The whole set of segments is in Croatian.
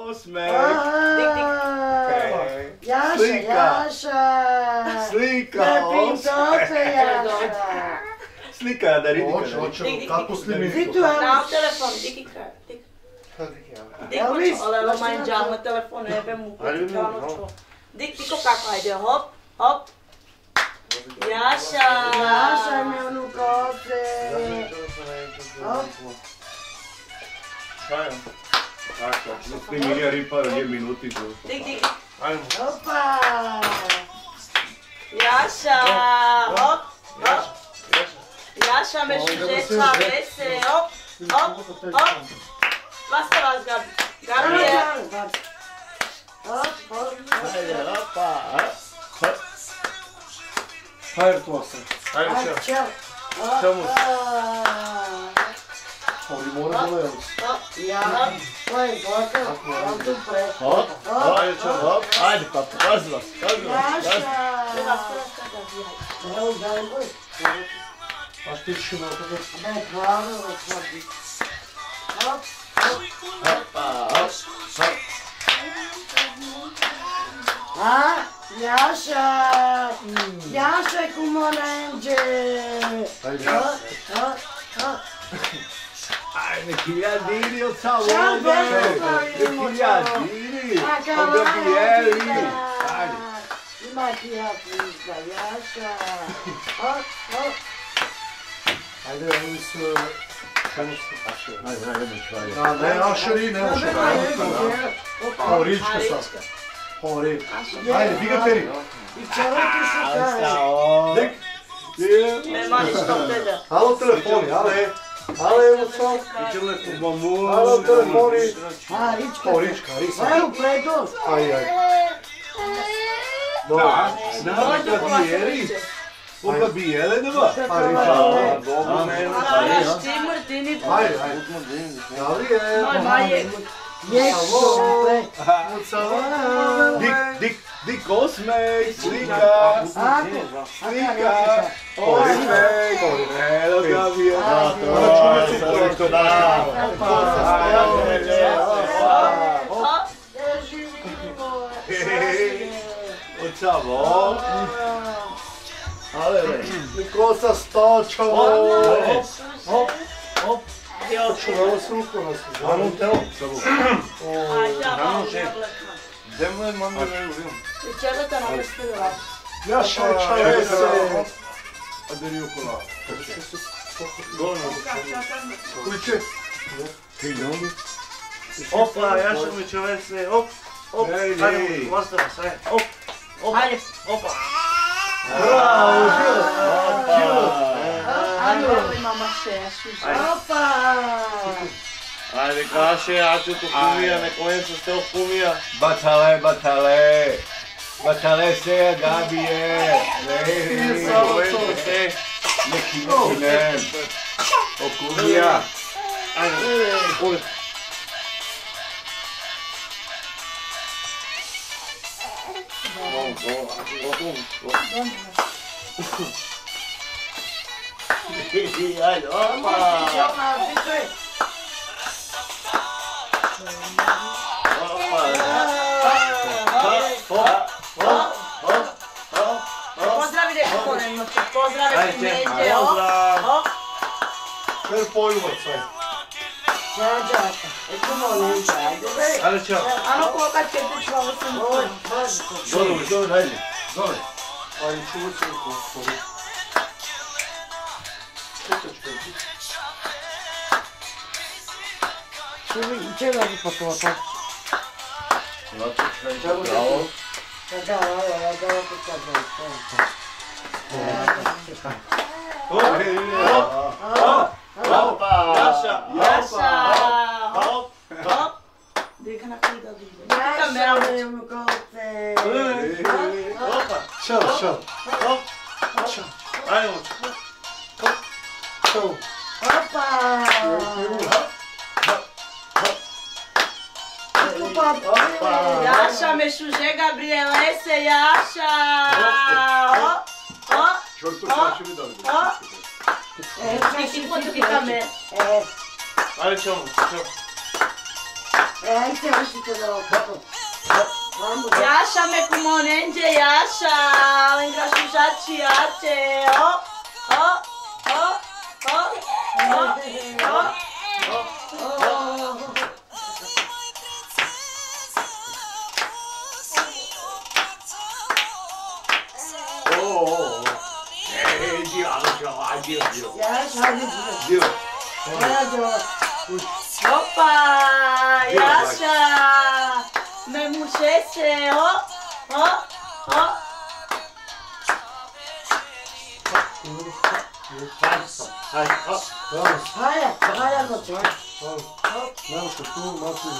Osmeh. Jaša. Slika, slika, dariti. Hoće, kako snimiti? Ti tu Na telefon, diki kraj. Diko, ale lomaj džal na telefonu, jebe mu kutikanučko. Diko kako, ajde, hop, hop. Jaša. Jaša mi onu koce. Hop. Tako, snimilja ripa 2 minuti. Dik. Opa. Jaša, hop, hop. Jaša me šužeća vese, hop, hop, hop. Basta vas, Gabriel. Ajde, opa. Hajde to se. Ajde, čel. Čemu? Ovdje mora gledati. Ja, tvoj bokal, on tu preko. Hop, ajde pa, pazi vas. Jaša. Evo, daj moj. A što ti šuma kako? Ne, pravilo svaki. Hop, hop. A, Jaša. Jaša kumonenđe. Ajde. Ajde, hiljadiri od samo Čao, ovdje. Beno, Hiljadiri. Od Gabrieli. Ajde. Ima ti ja pizda, Jaša. Hop, hop. Ajde, oni su... Ajde, ajde. Ne, ašeri, ne može. Horička sad. Horička. Ajde, diga teri. I čelo ti šukaj. Dik. Nema ništa tebe. Halo telefoni, ale evo sad. Halo telefoni. A, Rička. Horička, Risa. Evo, predost. Aj. Da, Gabrieli. O Gabriele, ne va? Alaš, ti mrtini po. Ajde. Gabriel. Moj majek. Dik Osmeh, slika. Slika. Osmeh. Evo Gabriela. Ciao. Ale, Kosa stočamo. hop. Čuvalo se ruku nas. Ano telo. Ajde, malo oblekno. Zemlje mame ne uvijem. I čega te namestila? Jaša je čajese. Aderi okola. Kuće. Opa, Jaša mi čovese, hop, hop, ajde, basta vas, hop, hop, Ajde. opa. Bravo, žilo. Ajde, imamo še, šuša. Opa. Ajde, kaše, ja ću tu kumija, ne kojem se ste kumija. Batale se Gabriel. Neki nem. Okumija. Ajde, uvijek. Ajde, opa. Pozdravi reko konem, pozdravi neđe, hop. Ver poljubac, aj. Čađaka. Eko molim, ajde. Ajde, čao. Ano koga će ti člavo sam tvoj. Dole. Ajde, čuvat se ruku. Čega bi potopao? Bravo. Opa, Jaša. Jaša, hop, hop. Dika na kuda vide. Kamera mu. Opa, Šal. hop, ajde, Šal. Opa! Jaša me šuže, Gabriela, ese Jaša. Ti potupita me. ajde, čao. Ajde, hoćete da opako. Jaša me kumonenđe, Jaša, lengrašu žači, jače, o, o, o, o, o, o, o. Jaša, hajde dio. Opa, Jaša, me mušese, o, o, o. Hajde, noć, hajde. Malo što tu, malo što...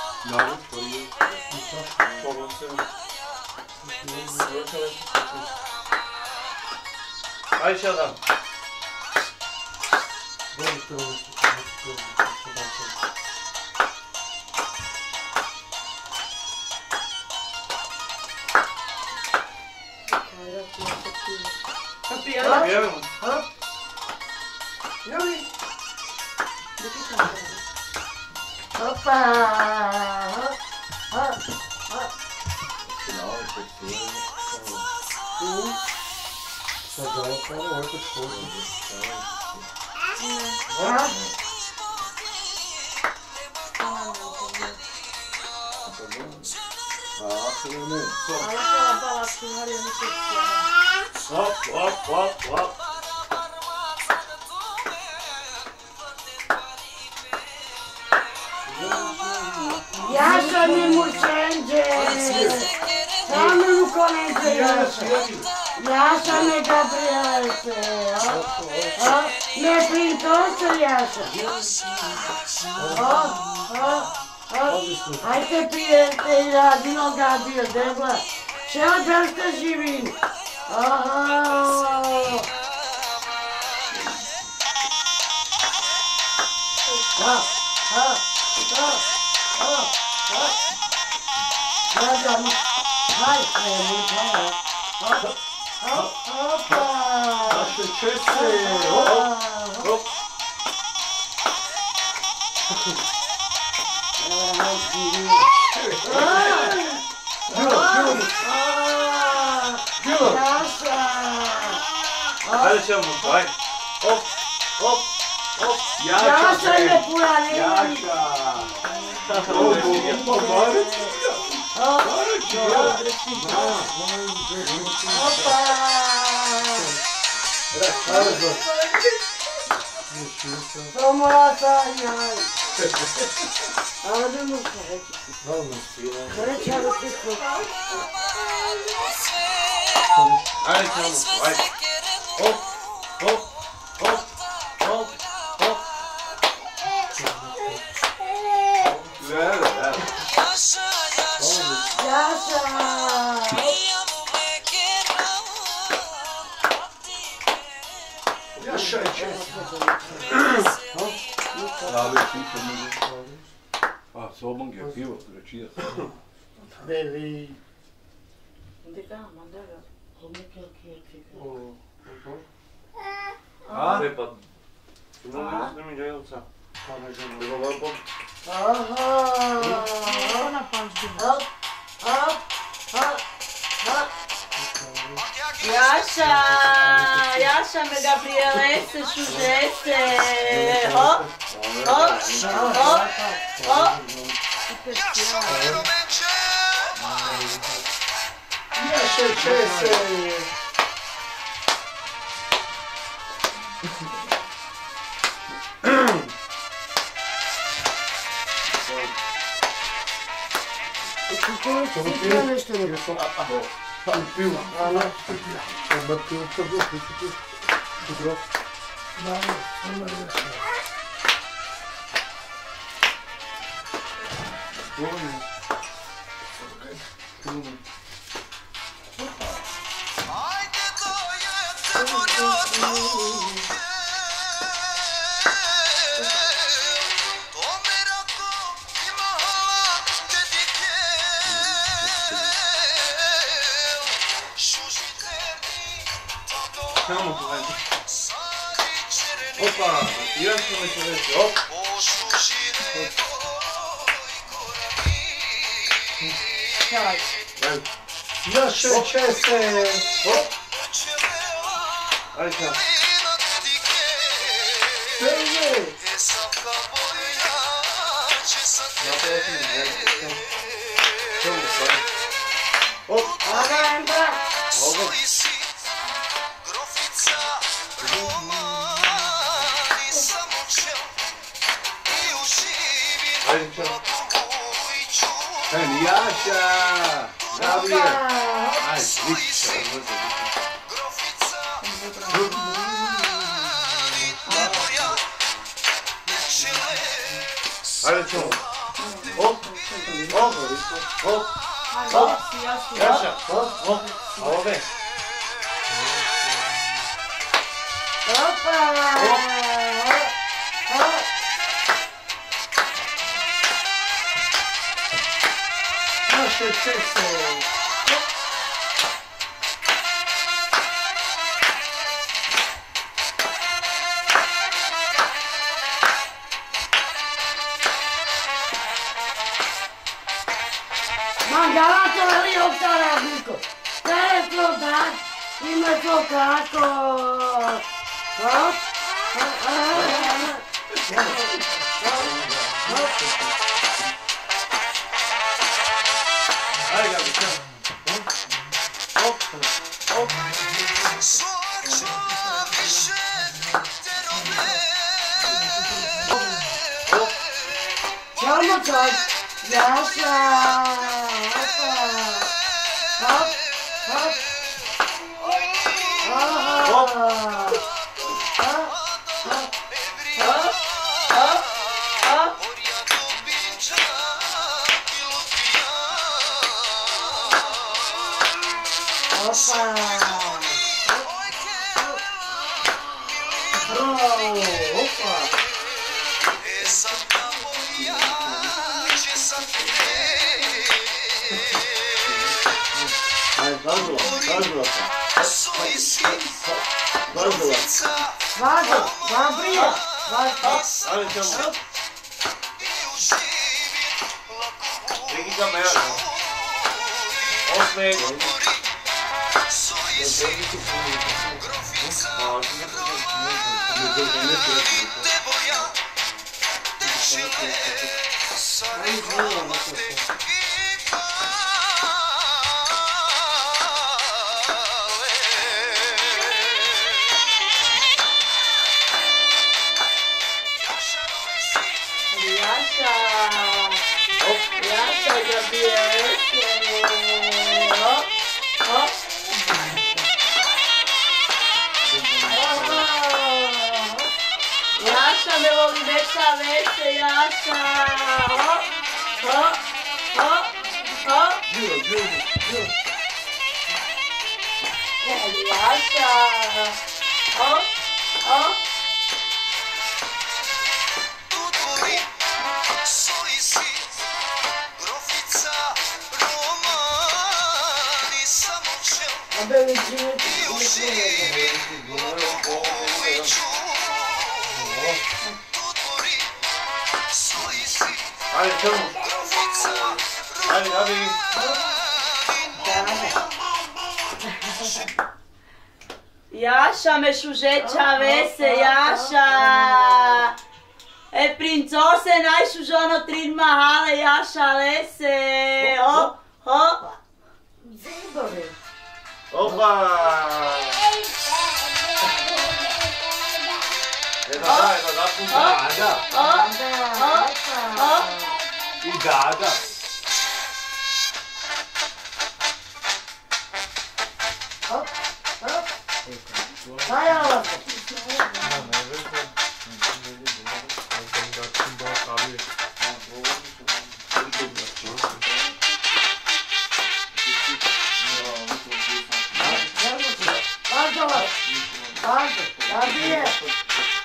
Ajde še Adam. Pijemo. Ljubi. Opa. Sad da ovo ovo je to Op. Jaša mi mušenđe. Samo rukoneđe Jaša. Jaša me Gabrielece. Ne pritoče Jaša. Ajte pijete i radino gadio debla. Čeo da ste živini. Naše čese, Ajde ćemo, ajde. Op. Jaša me pura ne vidi. Ajde ćemo, ajde. Op. Jaša je čese. Abi ti mi. A sobom je pivo, rečija. Bevi. A? Prepa. Ne mi djelca. Bilo lepo. Jaša me Gabrielece, šužese, hop. Jaša je čese. Pivo. Onda pivo to dobro. Samo tu ajde. Opa, jedan smo mi se reći, op. Čaj. Naše česte. Hop. Ajde sad. Srže. Hop. Agajem brat. Ovo. Ajde čao. Jaša! Zabije! Aj, lično. Ajde čao. Hop. Hop. Hop. Hop. Jaša. Hop. Hop. Ove. Opa! Naše česte. Mandato ali ostala Niko. Telefon dat, ima to kako. Hop. Ajde Gabi, čao. Hop. Hop. Hop. Čamo čaj. Jaša. Hop. Hop. Hop. Ajde, dozvola. Dozvola. Važno, vam prije. Ajde, čao. Digita me ja. Osmeh. Jaša! Jaša ga bijete! Hop! Hop! Jaša me voli veća vese, Jaša! Hop! Hop! Hop! Hop! Jaša! Hop! Hop! Ajde, čao. Ajde, Gabi. Jaša me šužeća vese, Jaša! Princose najšužono trin mahale, Jaša vese! Hop, hop! Zibori. Opa! Jedno zapušta. Dada. Hop! I dada. Hop. Daj ovo. Važno, Zabije.